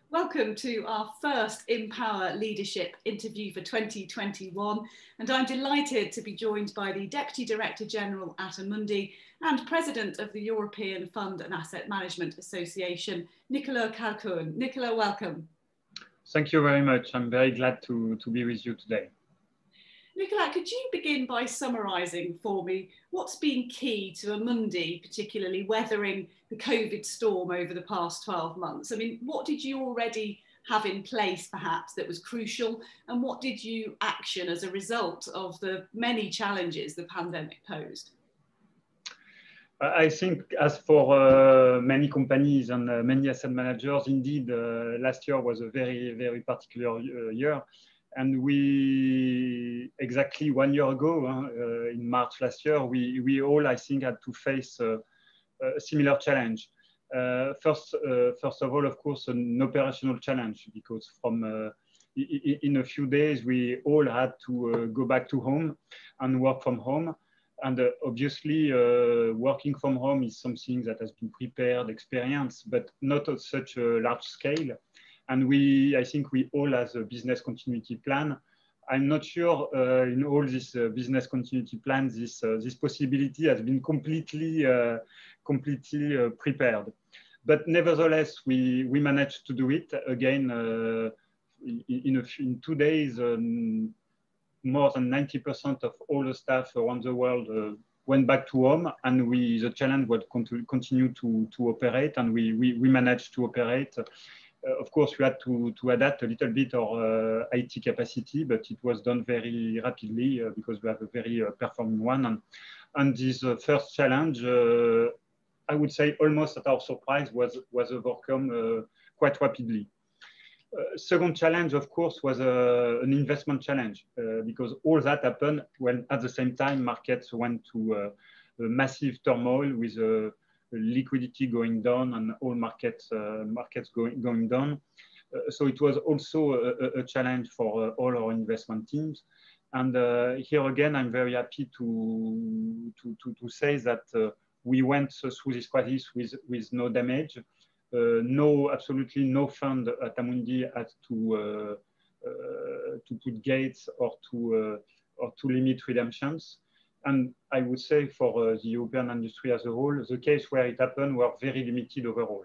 Welcome to our first Empower Leadership interview for 2021, and I'm delighted to be joined by the Deputy Director General at Amundi and President of the European Fund and Asset Management Association, Nicolas Calcoen. Nicolas, welcome. Thank you very much. I'm very glad to be with you today. Nicolas, could you begin by summarising for me what's been key to Amundi, particularly weathering the COVID storm over the past 12 months? I mean, what did you already have in place, perhaps, that was crucial, and what did you action as a result of the many challenges the pandemic posed? I think, as for many companies and many asset managers, indeed, last year was a very, very particular year. And we, exactly 1 year ago, in March last year, we all, I think, had to face a similar challenge. First of all, of course, an operational challenge, because in a few days, we all had to go back to home and work from home. And obviously, working from home is something that has been prepared, experienced, but not at such a large scale. And I think we all have a business continuity plan. I'm not sure in all this business continuity plan, this possibility has been completely prepared. But nevertheless, we managed to do it. Again, in 2 days, more than 90% of all the staff around the world went back to home, and the challenge was continue to operate, and we managed to operate. Of course, we had to adapt a little bit our IT capacity, but it was done very rapidly because we have a very performing one. And this first challenge, I would say almost at our surprise, was overcome quite rapidly. Second challenge, of course, was an investment challenge because all that happened when at the same time markets went to a massive turmoil with liquidity going down and all markets going down. So it was also a challenge for all our investment teams. And here again, I'm very happy to say that we went through this crisis with no damage. Absolutely no fund at Amundi had to put gates or to limit redemptions. And I would say for the European industry as a whole, the case where it happened were very limited overall.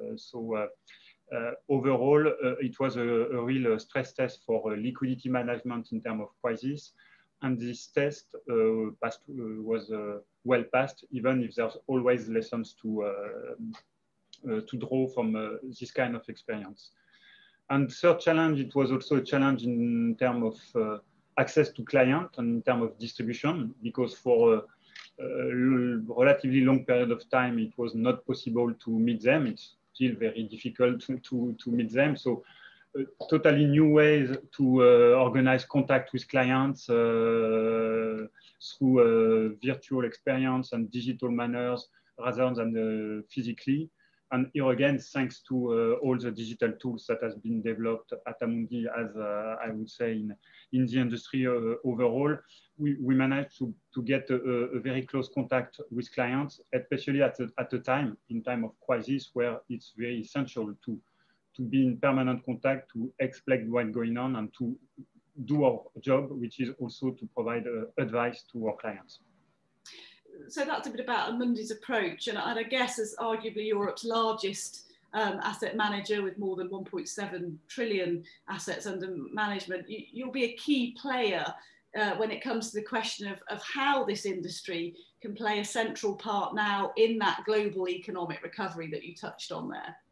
Overall, it was a real stress test for liquidity management in terms of crisis. And this test was well passed, even if there's always lessons to draw from this kind of experience. And third challenge, it was also a challenge in terms of access to client and in terms of distribution, because for a relatively long period of time, it was not possible to meet them. It's still very difficult to meet them. So totally new ways to organize contact with clients through virtual experience and digital manners rather than physically. And here again, thanks to all the digital tools that has been developed at Amundi, as I would say in the industry overall, we managed to get a very close contact with clients, especially at a time, in time of crisis, where it's very essential to be in permanent contact, to explain what's going on, and to do our job, which is also to provide advice to our clients. So that's a bit about Amundi's approach, and I guess as arguably Europe's largest asset manager with more than 1.7 trillion assets under management, you'll be a key player when it comes to the question of how this industry can play a central part now in that global economic recovery that you touched on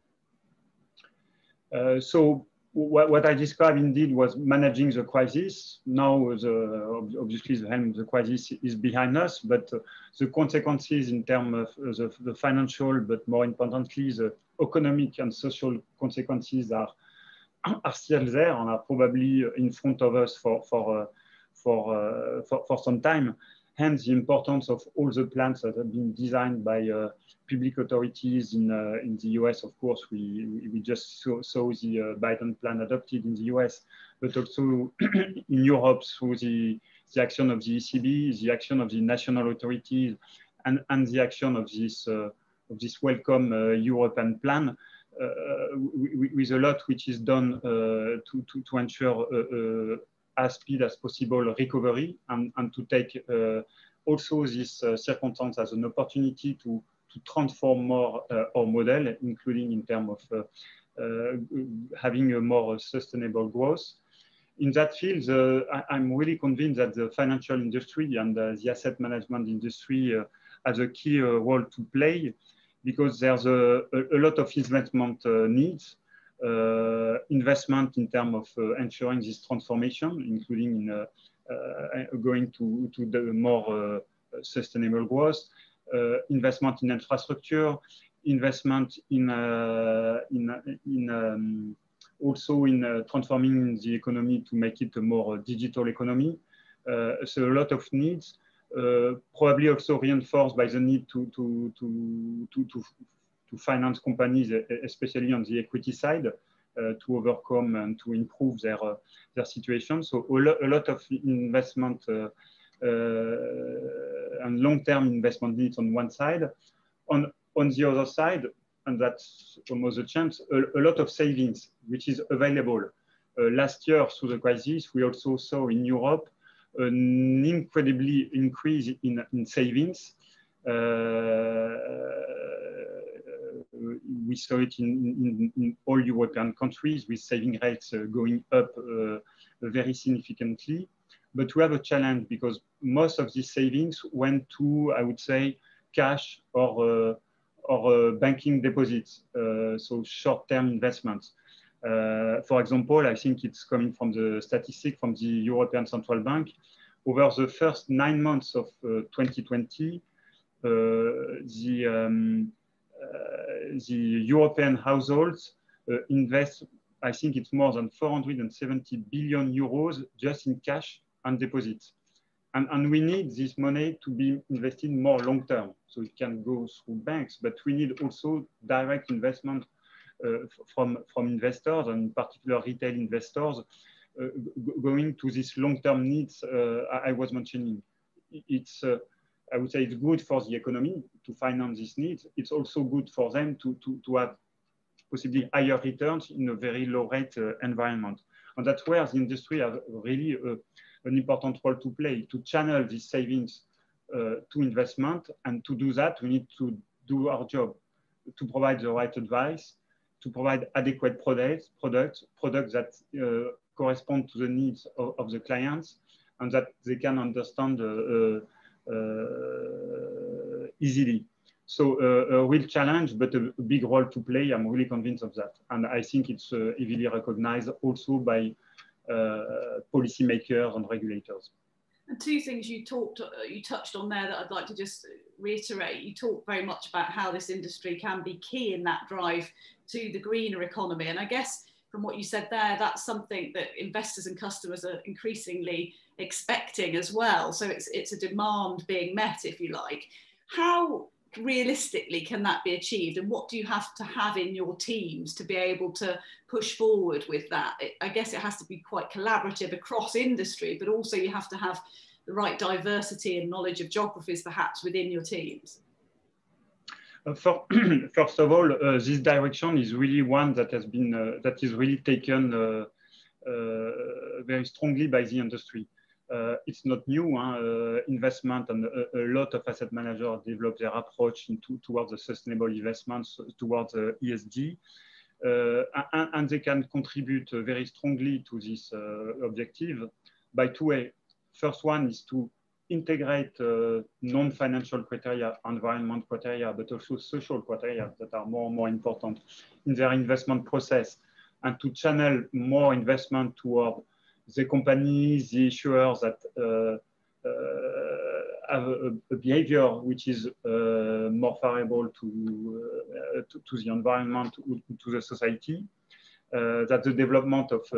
there. So what I described indeed was managing the crisis. Now, obviously, the end of the crisis is behind us, but the consequences in terms of the financial, but more importantly, the economic and social consequences are still there and are probably in front of us for some time. Hence, the importance of all the plans that have been designed by public authorities in the US. Of course, we just saw the Biden plan adopted in the US, but also in Europe through the action of the ECB, the action of the national authorities, and the action of this welcome European plan. with a lot which is done to ensure as speed as possible recovery and to take also this circumstance as an opportunity to transform more our model, including in terms of having a more sustainable growth. In that field, I'm really convinced that the financial industry and the asset management industry has a key role to play, because there's a lot of investment needs, investment in terms of ensuring this transformation, including in going to the more sustainable growth, investment in infrastructure, investment in also in transforming the economy to make it a more digital economy. So a lot of needs, probably also reinforced by the need to finance companies, especially on the equity side, to overcome and to improve their situation. So a lot of investment and long-term investment needs on one side. On the other side, and that's almost a chance, a lot of savings, which is available. Last year, through the crisis, we also saw in Europe an incredibly increase in savings. We saw it in all European countries, with saving rates going up very significantly. But we have a challenge, because most of these savings went to, I would say, cash or banking deposits, so short-term investments. For example, I think it's coming from the statistic from the European Central Bank. Over the first 9 months of 2020, the European households invest, I think it's more than 470 billion euros just in cash and deposits. And we need this money to be invested more long-term. So it can go through banks, but we need also direct investment from investors, and in particular retail investors, going to these long-term needs I was mentioning. It's, I would say it's good for the economy to finance these needs. It's also good for them to have possibly higher returns in a very low rate environment. And that's where the industry has really an important role to play, to channel these savings to investment. And to do that, we need to do our job, to provide the right advice, to provide adequate products that correspond to the needs of the clients, and that they can understand easily. So a real challenge, but a big role to play. I'm really convinced of that. And I think it's heavily recognized also by policymakers and regulators. And two things you touched on there that I'd like to just reiterate. You talked very much about how this industry can be key in that drive to the greener economy. And I guess from what you said there, that's something that investors and customers are increasingly expecting as well. So it's a demand being met, if you like. How realistically can that be achieved, and what do you have to have in your teams to be able to push forward with that? I guess it has to be quite collaborative across industry, but also you have to have the right diversity and knowledge of geographies perhaps within your teams. First of all, this direction is really one that has been that is really taken very strongly by the industry. It's not new. Investment and a lot of asset managers develop their approach towards the sustainable investments, towards ESG, and they can contribute very strongly to this objective by two ways. First one is to integrate non-financial criteria, environment criteria, but also social criteria that are more and more important in their investment process, and to channel more investment toward the companies, the issuers that have a behavior which is more favorable to the environment, to the society. That the development of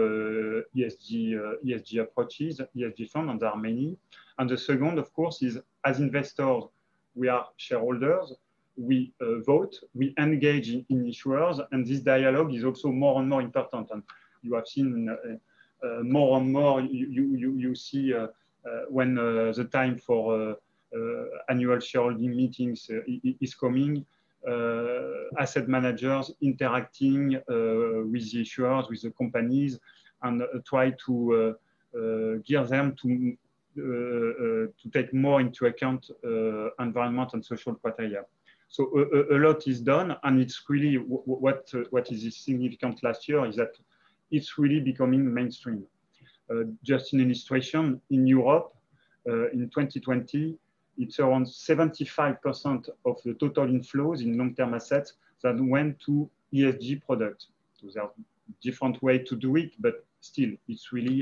ESG approaches, ESG funds, and there are many. And the second, of course, is as investors, we are shareholders, we vote, we engage in issuers, and this dialogue is also more and more important. And you have seen more and more, you see when the time for annual shareholding meetings is coming, asset managers interacting with the issuers, with the companies, and try to gear them to take more into account environment and social criteria. So a lot is done, and it's really what is significant last year is that it's really becoming mainstream. Just an illustration, in Europe, in 2020, it's around 75% of the total inflows in long-term assets that went to ESG products. So there are different ways to do it, but still, it's really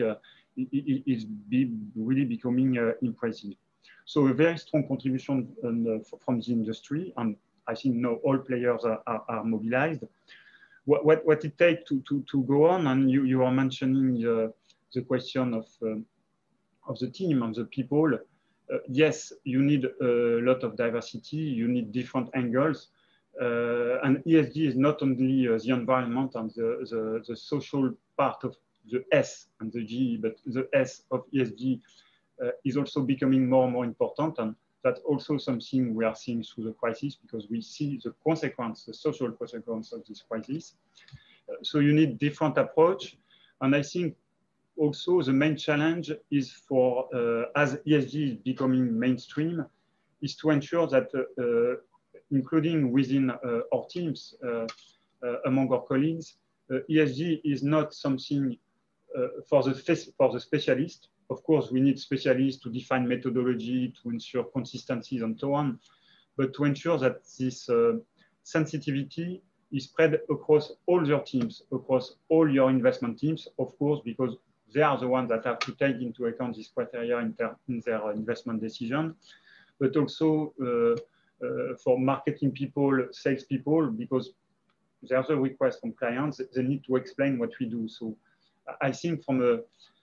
really becoming impressive. So a very strong contribution from the industry, and I think now all players are mobilized. What it takes to go on, and you are mentioning the question of the team and the people. Yes, you need a lot of diversity, you need different angles, and ESG is not only the environment and the social part of the S and the G, but the S of ESG is also becoming more and more important, and that's also something we are seeing through the crisis, because we see the consequence, the social consequence of this crisis. So you need different approach, and I think also the main challenge is for, as ESG is becoming mainstream, is to ensure that, including within our teams, among our colleagues, ESG is not something for the specialist. Of course, we need specialists to define methodology, to ensure consistencies and so on, but to ensure that this sensitivity is spread across all your teams, across all your investment teams, of course, because they are the ones that have to take into account this criteria in their investment decision, but also for marketing people, sales people, because there's a request from clients, they need to explain what we do. So I think from a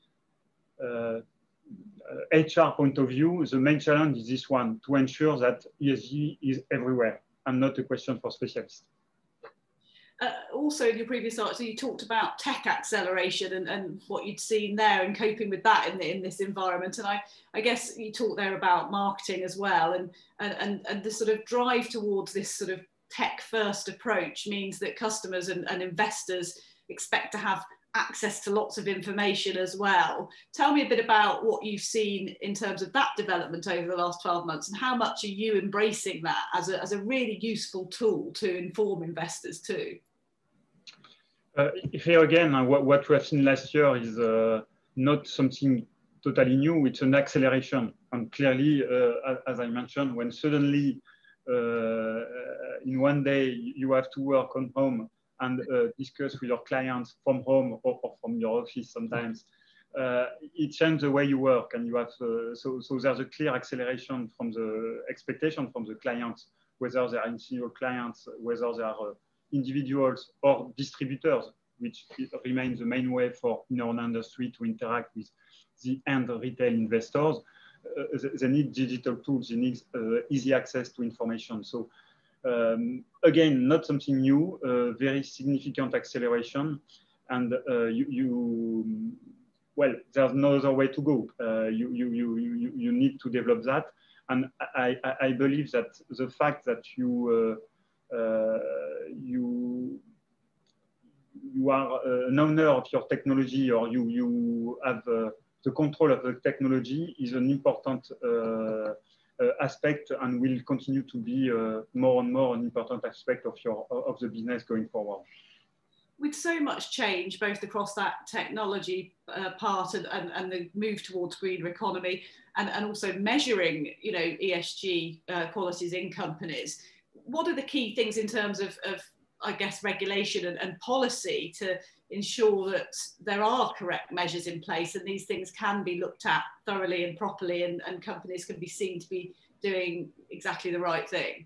HR point of view, the main challenge is this one, to ensure that ESG is everywhere and not a question for specialists. Also in your previous article, you talked about tech acceleration and what you'd seen there and coping with that in this environment. And I guess you talked there about marketing as well, and the sort of drive towards this sort of tech first approach means that customers and investors expect to have access to lots of information as well. Tell me a bit about what you've seen in terms of that development over the last 12 months, and how much are you embracing that as a really useful tool to inform investors too? Here again, what we have seen last year is not something totally new, it's an acceleration. And clearly, as I mentioned, when suddenly in one day you have to work on home and discuss with your clients from home or from your office sometimes, it changes the way you work, and you have so there's a clear acceleration from the expectation from the clients, whether they are individual clients, whether they are individuals or distributors, which remains the main way for in our industry to interact with the end retail investors. They need digital tools, they need easy access to information. So again, not something new, very significant acceleration, and well, there's no other way to go. You need to develop that, and I believe that the fact that you are an owner of your technology, or you have the control of the technology, is an important aspect, and will continue to be more and more an important aspect of the business going forward. With so much change, both across that technology part and the move towards greener economy, and also measuring, ESG qualities in companies, what are the key things in terms of I guess, regulation and policy to ensure that there are correct measures in place and these things can be looked at thoroughly and properly, and companies can be seen to be doing exactly the right thing?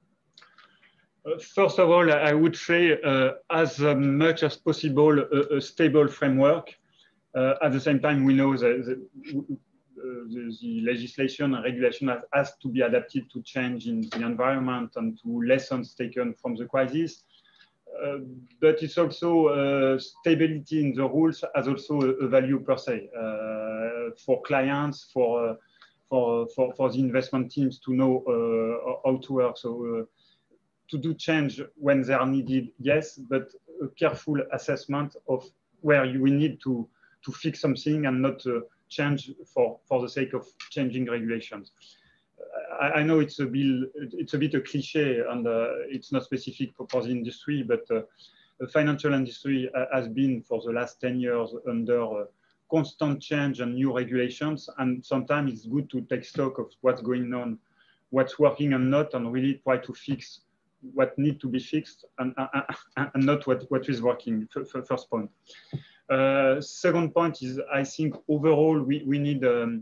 First of all, I would say as much as possible a stable framework. At the same time, we know that the legislation and regulation has to be adapted to change in the environment and to lessons taken from the crisis. But it's also stability in the rules as also a value per se for clients, for the investment teams to know how to work. So to do change when they are needed, yes, but a careful assessment of where we need to fix something and not change for the sake of changing regulations. I know it's a bit a cliche, and it's not specific for the industry, but the financial industry has been for the last 10 years under constant change and new regulations, and sometimes it's good to take stock of what's going on, what's working and not, and really try to fix what needs to be fixed and not what is working. First point. Second point is, I think overall we need an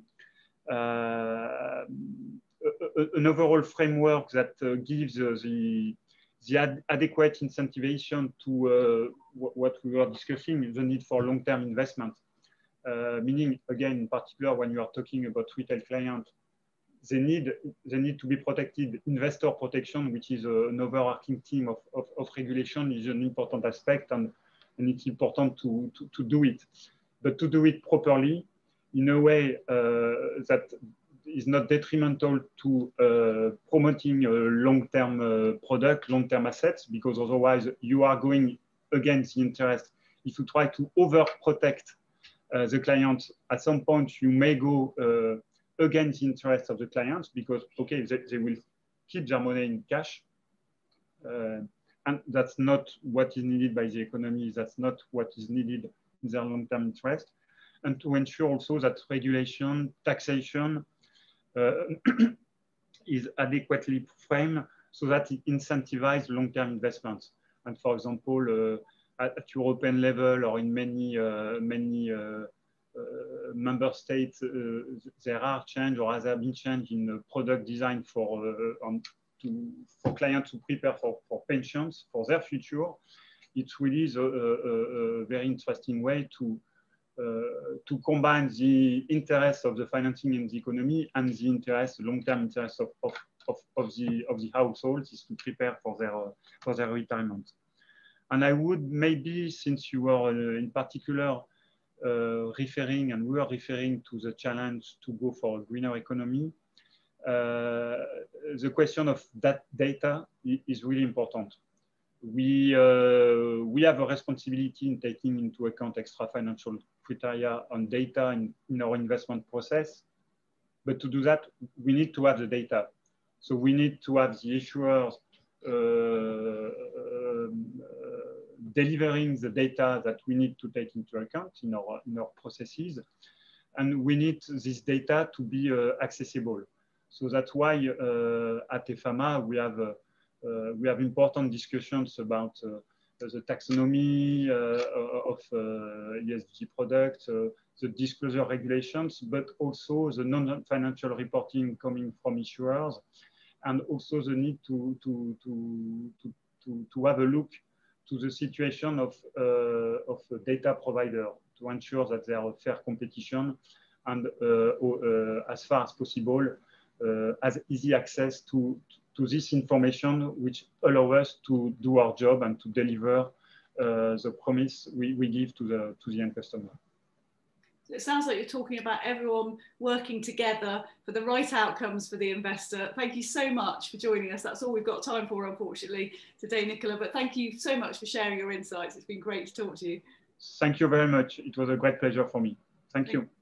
overall framework that gives the adequate incentivization to what we were discussing, the need for long-term investment. Meaning, again, in particular, when you are talking about retail clients, they need to be protected. Investor protection, which is an overarching theme of regulation, is an important aspect, and it's important to do it. But to do it properly, in a way that is not detrimental to promoting a long-term product, long-term assets, because otherwise you are going against the interest. If you try to overprotect the client, at some point you may go against the interest of the clients, because, okay, they will keep their money in cash, and that's not what is needed by the economy, that's not what is needed in their long-term interest. And to ensure also that regulation, taxation is adequately framed so that it incentivizes long-term investments. And for example, at European level or in many member states, there are change or has been change in product design for clients to prepare for pensions, for their future. It really is a very interesting way to combine the interests of the financing in the economy and the interest, long-term interests of the households, is to prepare for their retirement. And I would maybe, since you were in particular referring, and we are referring to the challenge to go for a greener economy, the question of that data is really important. We have a responsibility in taking into account extra financial criteria on data in our investment process. But to do that, we need to have the data. So we need to have the issuers delivering the data that we need to take into account in our processes. And we need this data to be accessible. So that's why at EFAMA, we have important discussions about the taxonomy of ESG products, the disclosure regulations, but also the non-financial reporting coming from issuers, and also the need to have a look to the situation of a data provider to ensure that there are fair competition and as far as possible, has easy access to this information, which allow us to do our job and to deliver the promise we give to the end customer. So it sounds like you're talking about everyone working together for the right outcomes for the investor. Thank you so much for joining us. That's all we've got time for, unfortunately, today, Nicola. But thank you so much for sharing your insights. It's been great to talk to you. Thank you very much. It was a great pleasure for me. Thank you.